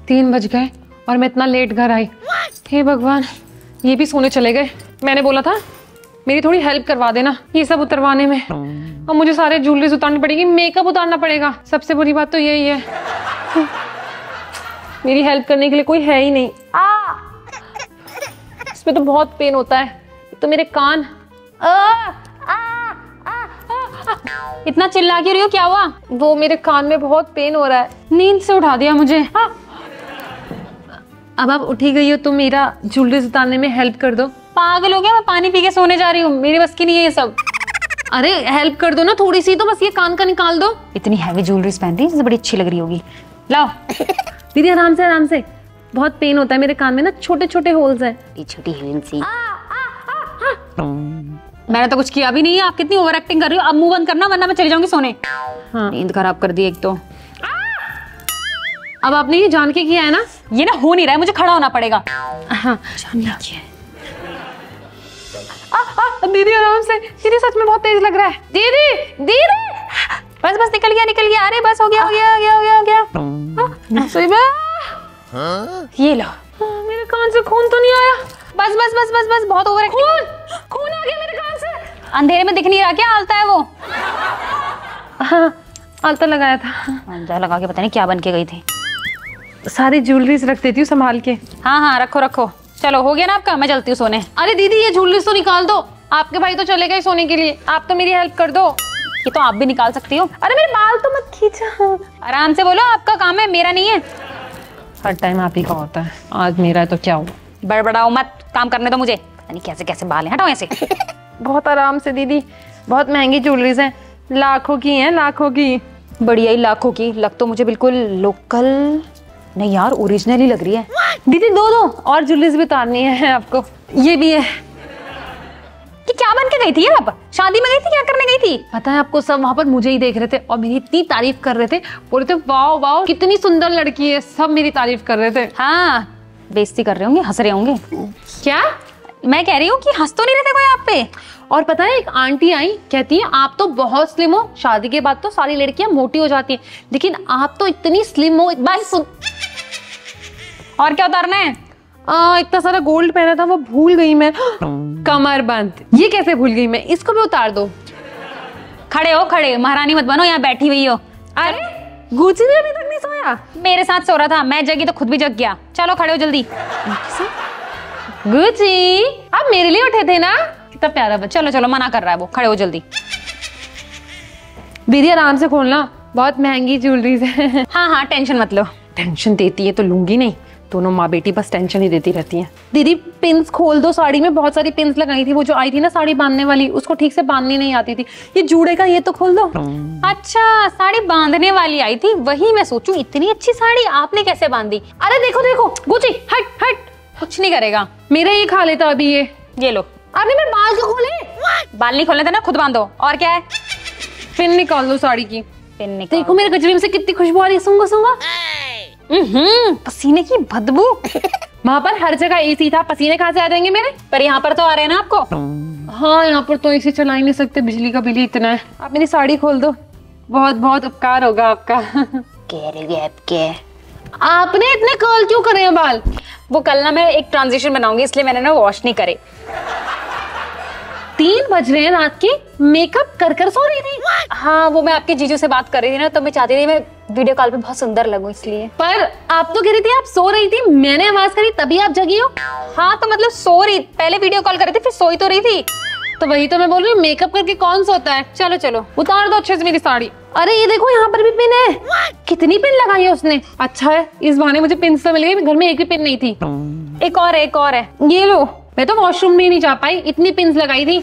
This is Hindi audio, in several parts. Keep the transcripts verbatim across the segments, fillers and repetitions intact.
तीन बज गए और मैं इतना लेट घर आई। हे भगवान, ये भी सोने चले गए। मैंने बोला था मेरी थोड़ी हेल्प करवा देना ये सब उतरवाने में। अब मुझे सारे ज्वेलरीज उतारनी पड़ेगी, मेकअप उतारना पड़ेगा। सबसे बुरी बात तो यही है, मेरी हेल्प करने के लिए कोई है ही नहीं। आ! इसमें तो बहुत पेन होता है। तो मेरे कान। आ! आ! आ! आ! इतना चिल्ला क्यों रही हो, क्या हुआ? वो मेरे कान में बहुत पेन हो रहा है। नींद से उठा दिया मुझे। आ! अब आप उठी गई हो तो मेरा ज्वेलरीज उतारने में हेल्प कर दो। पागल हो गया, मैं पानी पी के सोने जा रही हूँ, मेरी बस की नहीं है ये सब। अरे हेल्प कर दो ना थोड़ी सी, तो बस ये कान का निकाल दो। इतनी हैवी ज्वेलरीज पहनती है, बड़ी अच्छी लग रही होगी। लाओ। दीदी आराम से आराम से, बहुत पेन होता है मेरे कान में ना, छोटे छोटे होल्स हैं। छोटी सी। मैंने तो कुछ किया भी नहीं है, आप कितनी ओवर एक्टिंग कर रही हो। अब मुंह बंद करना वरना मैं चली जाऊंगी सोने। हाँ। नींद खराब कर दी एक तो। अब आपने ये जान के किया है ना? ये ना हो नहीं रहा है, मुझे खड़ा होना पड़ेगा। हाँ जान किया है। आ, आ, दीदी आराम से, दीदी सच में बहुत तेज लग रहा है। दीदी दीदी बस बस निकल गया निकल गया। अरे बस हो गया हो गया हो गया हो गया हो गया। सही में ये लो। मेरे कान से खून तो नहीं आया? बस बस बस बस बस बहुत ओवर एक्टिंग। खून खून आ गया मेरे कान से। अंधेरे में दिख नहीं रहा क्या? आलता है वो। हाँ आलता लगाया था। आलता लगा के पता नहीं क्या बन के गई थी। सारी ज्वेलरीज रख देती हूँ संभाल के। हाँ हाँ रखो रखो। चलो हो गया ना आपका, मैं चलती हूँ सोने। अरे दीदी ये ज्वेलरीज तो निकाल दो, आपके भाई तो चले गए सोने के लिए, आप तो मेरी हेल्प कर दो। ये तो आप भी निकाल सकती हो। अरे मेरे बाल तो मत खींचो। आराम से बोलो, आपका काम है मेरा नहीं है। हर टाइम आप ही का होता है, आज मेरा है तो क्या हुआ। बड़बड़ाओ मत, काम करने दो मुझे। नहीं कैसे कैसे बाल हैं, हटाओ ऐसे। बहुत आराम से दीदी, बहुत महंगी ज्वेलरीज हैं, लाखों की हैं लाखों की। बढ़िया ही लाखों की। लग तो मुझे बिल्कुल लोकल नहीं यार, ओरिजिनल ही लग रही है। दीदी दो दो और ज्वेलरीज भी उतारनी है आपको। ये भी है। कि क्या बन के गई थी आप? शादी में गई थी, क्या करने गई थी? पता है आपको, सब वहां पर मुझे ही देख रहे थे और मेरी इतनी तारीफ कर रहे थे, बोल रहे थे वाओ वाओ कितनी सुंदर लड़की है, सब मेरी तारीफ कर रहे थे। हाँ बेइज्जती कर रहे होंगे, हंस रहे होंगे। क्या? मैं कह रही हूँ कि हंस तो नहीं रहते कोई आप पे। और पता है एक आंटी आई, कहती है आप तो बहुत स्लिम हो, शादी के बाद तो सारी लड़कियां मोटी हो जाती हैं, लेकिन आप तो इतनी स्लिम हो। बस और क्या उतारना है? आ, इतना सारा गोल्ड पहना था वो भूल गई मैं। कमर बंद, ये कैसे भूल गई मैं, इसको भी उतार दो। खड़े हो खड़े, महारानी मत बनो, यहाँ बैठी हुई हो। अरे गुची भी अभी तक नहीं सोया? मेरे साथ सो रहा था, मैं जगी तो खुद भी जग गया। चलो खड़े हो जल्दी। गुची आप मेरे लिए उठे थे ना? कितना प्यारा बच्चा। चलो चलो, मना कर रहा है वो, खड़े हो जल्दी। दीदी आराम से खोलना, बहुत महंगी ज्वेलरीज है। हाँ हाँ टेंशन मत लो। टेंशन देती है तो लूंगी नहीं, दोनों माँ बेटी बस टेंशन ही देती रहती हैं। दीदी पिंस खोल दो, साड़ी में बहुत सारी पिंस लगाई थी, वो जो आई थी ना साड़ी बांधने वाली, उसको ठीक से बांधनी नहीं आती थी। ये जूड़े का ये तो खोल दो। अच्छा साड़ी बांधने वाली आई थी, वही मैं सोचूं इतनी अच्छी साड़ी आपने कैसे बांधी। अरे देखो देखो गुची, हट हट। कुछ नहीं करेगा, मेरे ही खा लेता अभी ये। ये लो। आपने मेरे बाल क्यों खोले? बाल नहीं खोलने थे ना, खुद बांधो। और क्या है? पिन निकाल दो साड़ी की। पिन निकाल। देखो मेरे गजरे में से कितनी खुशबू आ रही है, सूंघो सूंघो। हम्म पसीने की बदबू। वहाँ पर हर जगह एसी था, पसीने कहाँ से आ जाएंगे मेरे? पर यहाँ पर तो आ रहे हैं ना आपको। हाँ यहाँ पर तो एसी चला ही नहीं सकते, बिजली का बिल ही इतना है। आप मेरी साड़ी खोल दो, बहुत बहुत उपकार होगा आपका। कह रही है आपके। आपने इतने कर्ल क्यों करे हैं बाल? वो कल ना मैं एक ट्रांजिशन बनाऊंगी, इसलिए मैंने ना वॉश नहीं करे। तीन बज रहे हैं रात के, मेकअप कर कर सो रही थी? हाँ वो मैं आपके जीजू से बात कर रही थी ना, तो मैं चाहती थी मैं वीडियो कॉल पे बहुत सुंदर लगूं इसलिए। पर आप तो कह रही थी आप सो रही थी, मैंने आवाज करी तभी आप जगी हो। हाँ तो मतलब सो रही, पहले वीडियो कॉल कर रही थी फिर सोई तो रही थी। तो वही तो मैं बोल रही हूँ, मेकअप करके कौन सोता है। चलो चलो उतार दो अच्छे से मेरी साड़ी। अरे ये देखो यहाँ पर भी पिन है। कितनी पिन लगाई है उसने। अच्छा है इस बहाने मुझे पिन तो मिल गई, घर में एक भी पिन नहीं थी। एक और है एक और है, ये लो। मैं तो वॉशरूम में नहीं जा पाई, इतनी पिन लगाई थी।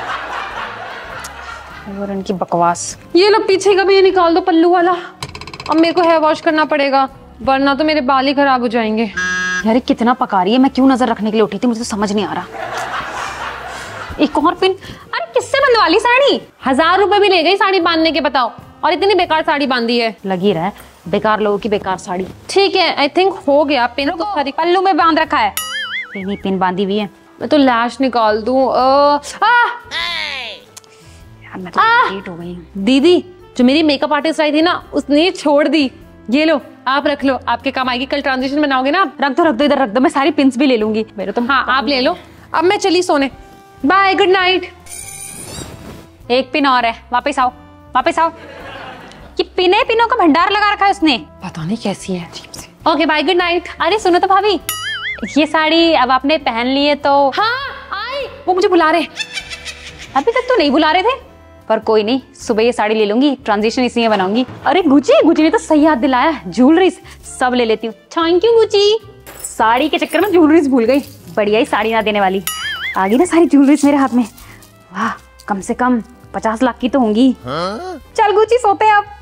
और उनकी बकवास। ये लो पीछे का भी ये निकाल दो, पल्लू वाला। अब मेरे को हेयर वॉश करना पड़ेगा, वरना तो मेरे बाल ही खराब हो जाएंगे। यार कितना पका रही है, मैं क्यों नजर रखने के लिए उठी थी, मुझे तो समझ नहीं आ रहा। एक और पिन। अरे किससे बंधवा ली साड़ी? हजार रुपए भी ले गई साड़ी बांधने के, बताओ। और इतनी बेकार साड़ी बांधी है। लगी रहा है, बेकार लोगों की बेकार साड़ी। ठीक है आई थिंक हो गया। पिन तो सारी पल्लू में बांध रखा है, पिन ही पिन बांधी हुई है। मैं तो लैश निकाल दूं। आ, आ, यार मैं तो लेट हो गई। दीदी जो मेरी मेकअप आर्टिस्ट आई थी ना, उसने छोड़ दी। ये लो, आप रख लो, आपके काम आएगी। कल ट्रांजिशन बनाओगे ना आप। रख दो रख दो इधर रख दो, मैं सारी पिंस भी ले लूंगी मेरे तो। हाँ आप ले लो। अब मैं चली सोने, बाय, गुड नाइट। एक पिन और है, वापस आओ वापस आओ। ये पिने पिनों का भंडार लगा रखा है उसने, पता नहीं कैसी है, अजीब सी। Okay bye, good night. अरे सुनो तो भाभी, ये साड़ी अब आपने पहन ली है तो। हाँ आई, वो मुझे बुला रहे। अभी तक तो नहीं बुला रहे थे, पर कोई नहीं, सुबह ये साड़ी ले लूंगी, ट्रांजिशन इसी में बनाऊंगी। अरे गुची गुची ने तो सही याद दिलाया, ज्वेलरीज सब ले लेती हूँ। Thank you Gucci. साड़ी के चक्कर में ज्वेलरीज भूल गई, बढ़िया ही साड़ी ना देने वाली आ गई ना सारी ज्वेलरीज मेरे हाथ में। वाह, कम से कम पचास लाख की तो होंगी। हाँ? चल गुची सोते हैं अब।